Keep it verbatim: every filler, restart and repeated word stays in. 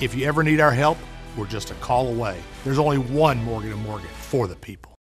If you ever need our help, we're just a call away. There's only one Morgan and Morgan for the people.